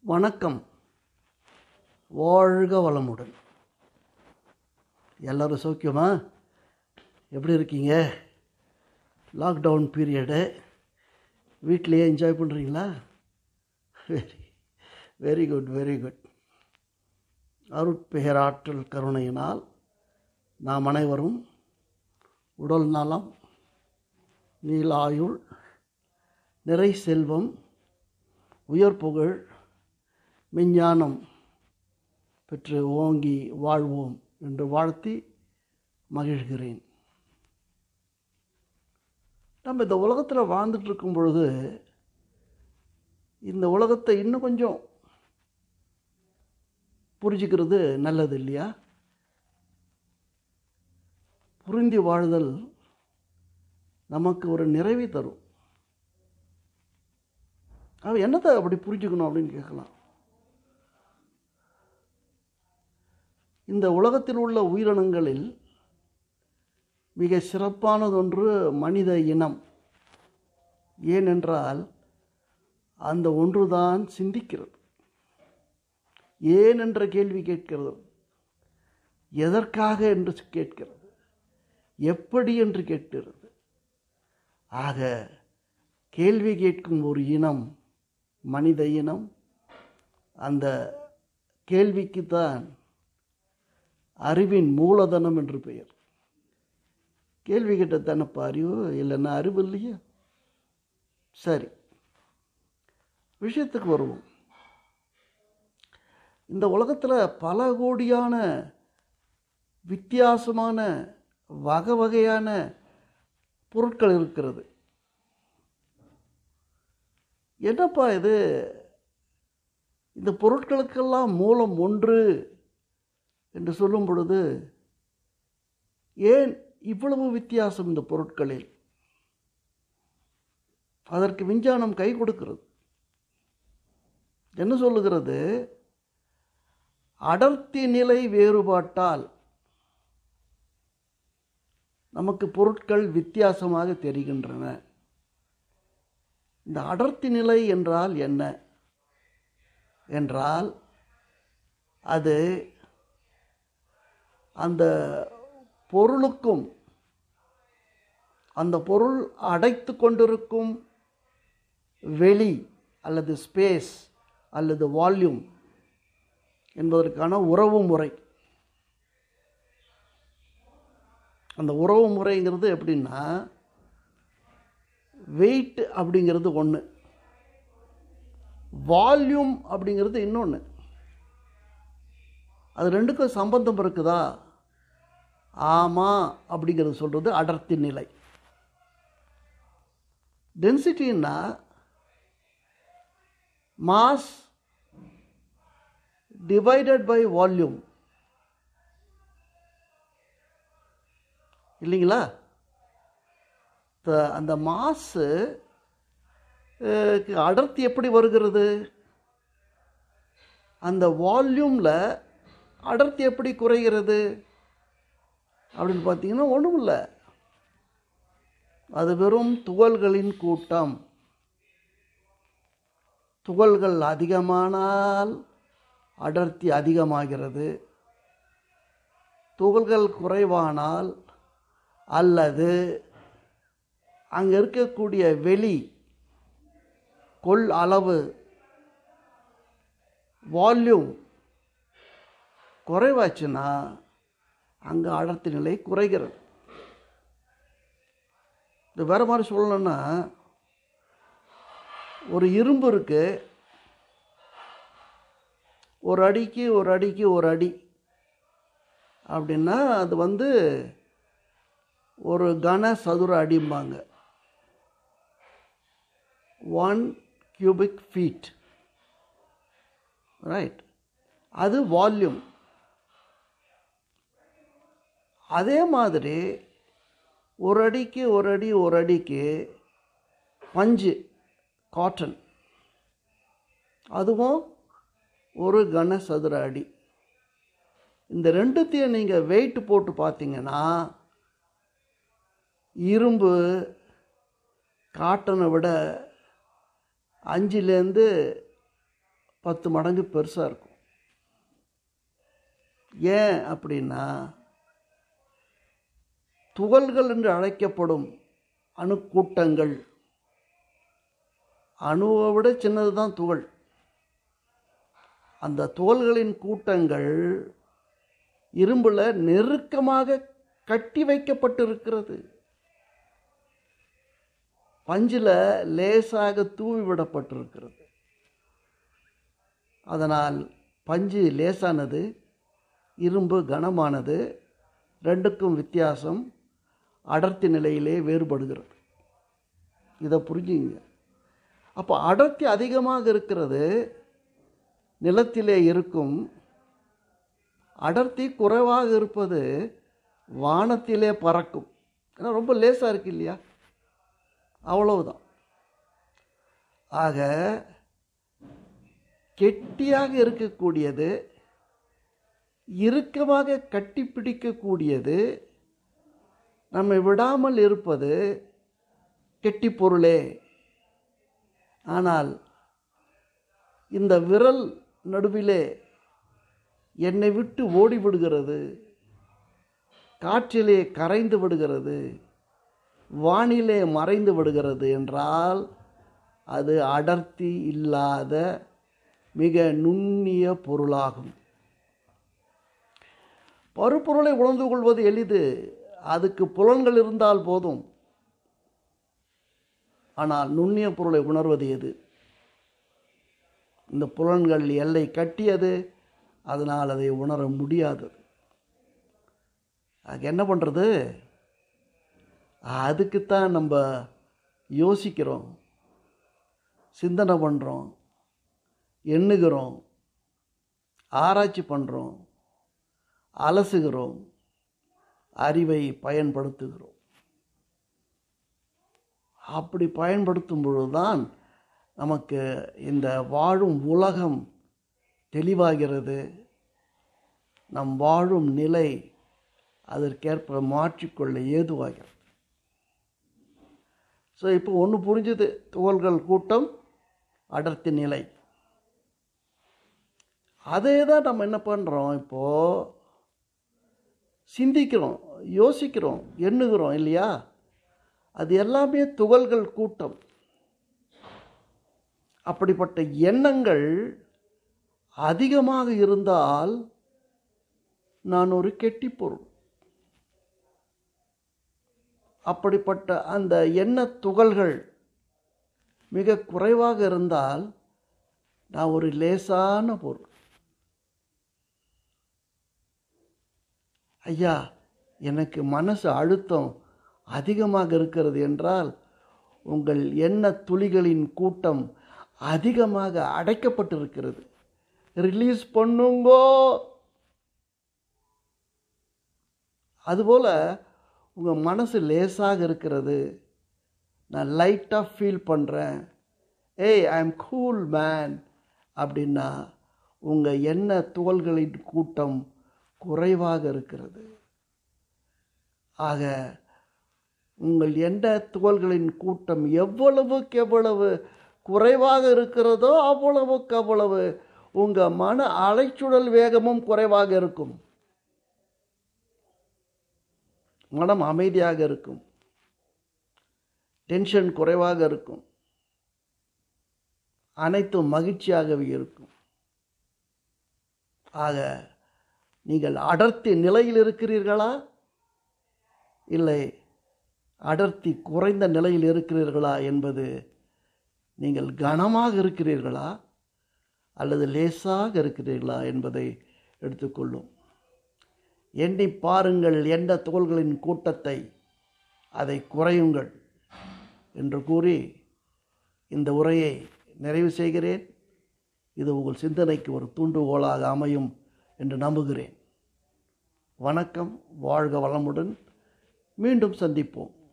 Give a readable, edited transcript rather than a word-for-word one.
வணக்கம். வாழ்க வளமுடன். எல்லோரும் சௌக்கியமா? எப்படி இருக்கீங்க? லாக்டவுன் பீரியடு வீட்டிலையே என்ஜாய் பண்ணுறீங்களா? Very very good, very good. அருட்பேராற்றல் கருணையினால் நாம் அனைவரும் உடல் நலம், நீலாயுள், நிறை செல்வம், உயர் புகழ், மெஞ்ஞானம் பெற்று ஓங்கி வாழ்வோம் என்று வாழ்த்தி மகிழ்கிறேன். நம்ம இந்த உலகத்தில் வாழ்ந்துட்டு இருக்கும் பொழுது இந்த உலகத்தை இன்னும் கொஞ்சம் புரிஞ்சுக்கிறது நல்லது இல்லையா? புரிந்து வாழ்தல் நமக்கு ஒரு நிறைவை தரும். அவன் என்னத்தை அப்படி புரிஞ்சுக்கணும் அப்படின்னு கேட்கலாம். இந்த உலகத்தில் உள்ள உயிரினங்களில் மிக சிறப்பானதொன்று மனித இனம். ஏனென்றால் அந்த ஒன்றுதான் சிந்திக்கிறது, ஏன் என்ற கேள்வி கேட்கிறது, எதற்காக என்று கேட்கிறது, எப்படி என்று கேட்கிறது. ஆக கேள்வி கேட்கும் ஒரு இனம் மனித இனம். அந்த கேள்விக்குத்தான் அறிவின் மூலதனம் என்று பெயர். கேள்வி கேட்ட தானப்பா அறிவு, இல்லைன்னா அறிவு இல்லையா? சரி, விஷயத்துக்கு வருவோம். இந்த உலகத்தில் பல கோடியான வித்தியாசமான வகை வகையான பொருட்கள் இருக்கிறது. என்னப்பா இது, இந்த பொருட்களுக்கெல்லாம் மூலம் ஒன்று என்று சொல்லும் பொழுது ஏன் இவ்வளவு வித்தியாசம் இந்த பொருட்களில்? அதற்கு விஞ்ஞானம் கை கொடுக்கிறது. என்ன சொல்லுகிறது? அடர்த்தி நிலை வேறுபாட்டால் நமக்கு பொருட்கள் வித்தியாசமாக தெரிகின்றன. இந்த அடர்த்தி நிலை என்றால் என்ன என்றால், அது அந்த பொருளுக்கும் அந்த பொருள் அடைத்து கொண்டிருக்கும் வெளி அல்லது ஸ்பேஸ் அல்லது வால்யூம் என்பதற்கான உறவு முறை. அந்த உறவு முறைங்கிறது எப்படின்னா, வெயிட் அப்படிங்கிறது ஒன்று, வால்யூம் அப்படிங்கிறது இன்னொன்று. அது ரெண்டுக்கும் சம்பந்தம் இருக்குதா? ஆமாம் அப்படிங்கிறது சொல்கிறது அடர்த்தி நிலை. டென்சிட்டின்னா மாஸ் டிவைடட் பை வால்யூம் இல்லைங்களா? அந்த மாசு அடர்த்தி எப்படி வருகிறது? அந்த வால்யூமில் அடர்த்தி எப்படி குறைகிறது அப்படின்னு பார்த்தீங்கன்னா ஒன்றும் இல்லை, அது வெறும் துகள்களின் கூட்டம். துகள்கள் அதிகமானால் அடர்த்தி அதிகமாகிறது, துகள்கள் குறைவானால் அல்லது அங்கே இருக்கக்கூடிய வெளி கொள் அளவு வால்யூம் குறைவாச்சுன்னா அங்கே அடர்த்தி நிலை குறைகிறது. இது வேறு மாதிரி சொல்லணும்னா, ஒரு இரும்பு இருக்கு, ஒரு அடிக்கு ஒரு அடிக்கு ஒரு அடி அப்படின்னா அது ஒரு கன சதுர அடிம்பாங்க, 1 cubic feet, ரைட்? அது வால்யூம். அதே மாதிரி ஒரு அடிக்கு ஒரு அடி ஒரு அடிக்கு பஞ்சு, காட்டன், அதுவும் ஒரு கன சதுர அடி. இந்த ரெண்டுத்தையும் நீங்கள் வெயிட் போட்டு பார்த்தீங்கன்னா இரும்பு காட்டனை விட 5லேருந்து 10 மடங்கு பெருசாக இருக்கும். ஏன் அப்படின்னா, துகள்கள் என்று அழைக்கப்படும் அணுக்கூட்டங்கள், அணுவை விட சின்னது தான் துகள். அந்த துகள்களின் கூட்டங்கள் இரும்பில் நெருக்கமாக கட்டி வைக்கப்பட்டிருக்கிறது. பஞ்சில் லேசாக தூவி விடப்பட்டிருக்கிறது. அதனால் பஞ்சு லேசானது, இரும்பு கனமானது. ரெண்டுக்கும் வித்தியாசம் அடர்த்தி நிலையிலே வேறுபடுகிறது. இதை புரிஞ்சுங்க. அப்போ அடர்த்தி அதிகமாக இருக்கிறது நிலத்திலே இருக்கும், அடர்த்தி குறைவாக இருப்பது வானத்திலே பறக்கும். ஏன்னா ரொம்ப லேசாக இருக்கு இல்லையா, அவ்வளவுதான். ஆக கெட்டியாக இருக்கக்கூடியது, இறுக்கமாக கட்டி பிடிக்கக்கூடியது, நம்மை விடாமல் இருப்பது கெட்டி பொருளே. ஆனால் இந்த விரல் நடுவிலே என்னை விட்டு ஓடிவிடுகிறது, காற்றிலே கரைந்து விடுகிறது, வானிலே மறைந்து விடுகிறது என்றால் அது அடர்த்தி இல்லாத மிக நுண்ணிய பொருளாகும். பருப்பொருளை உணர்ந்து கொள்வது எளிது, அதுக்கு புலன்கள் இருந்தால் போதும். ஆனால் நுண்ணிய பொருளை உணர்வது எது? இந்த புலன்கள் எல்லை கட்டியது, அதனால் அதை உணர முடியாதது. அதுக்கு என்ன பண்ணுறது? அதுக்குத்தான் நம்ம யோசிக்கிறோம், சிந்தனை பண்ணுறோம், எண்ணுகிறோம், ஆராய்ச்சி பண்ணுறோம், அலசுகிறோம், அறிவை பயன்படுத்துகிறோம். அப்படி பயன்படுத்தும் பொழுதுதான் நமக்கு இந்த வாழும் உலகம் தெளிவாகிறது. நம் வாழும் நிலை அதற்கேற்ப மாற்றிக்கொள்ள ஏதுவாகிறது. ஸோ இப்போ ஒன்று புரிஞ்சுது, துகள்கள் கூட்டம், அடர்த்தி நிலை. அதே தான் நம்ம என்ன பண்ணுறோம், இப்போது சிந்திக்கிறோம், யோசிக்கிறோம், எண்ணுகிறோம் இல்லையா? அது எல்லாமே துகள்கள் கூட்டம். அப்படிப்பட்ட எண்ணங்கள் அதிகமாக இருந்தால் நான் ஒரு கெட்டி பொருள். அப்படிப்பட்ட அந்த எண்ண துகள்கள் மிக குறைவாக இருந்தால் நான் ஒரு லேசான பொருள். ஐயா, எனக்கு மனசு அழுத்தம் அதிகமாக இருக்கிறது என்றால் உங்கள் எண்ண துளிகளின் கூட்டம் அதிகமாக அடைக்கப்பட்டிருக்கிறது, ரிலீஸ் பண்ணுங்கோ. அதுபோல் உங்கள் மனசு லேசாக இருக்கிறது, நான் லைட்டாக ஃபீல் பண்ணுறேன், ஏய் ஐ எம் கூல் மேன் அப்படின்னா உங்கள் எண்ண துகள்களின் கூட்டம் குறைவாக இருக்கிறது. ஆக உங்கள் எண்ண துகள்களின் கூட்டம் எவ்வளவுக்கு எவ்வளவு குறைவாக இருக்கிறதோ அவ்வளவுக்கு அவ்வளவு உங்கள் மன அலைச்சுழல் வேகமும் குறைவாக இருக்கும், மனம் அமைதியாக இருக்கும், டென்ஷன் குறைவாக இருக்கும், அனைத்தும் மகிழ்ச்சியாகவே இருக்கும். ஆக நீங்கள் அடர்த்தி நிலையில் இருக்கிறீர்களா, இல்லை அடர்த்தி குறைந்த நிலையில் இருக்கிறீர்களா என்பது நீங்கள் கனமாக இருக்கிறீர்களா அல்லது லேசாக இருக்கிறீர்களா என்பதை எடுத்துக்கொள்ளும். எண்ணி பாருங்கள் எண்ண துகள்களின் கூட்டத்தை, அதை குறையுங்கள் என்று கூறி இந்த உரையை நிறைவு செய்கிறேன். இது உங்கள் சிந்தனைக்கு ஒரு தூண்டுகோலாக அமையும் என்று நம்புகிறேன். வணக்கம், வாழ்க வளமுடன். மீண்டும் சந்திப்போம்.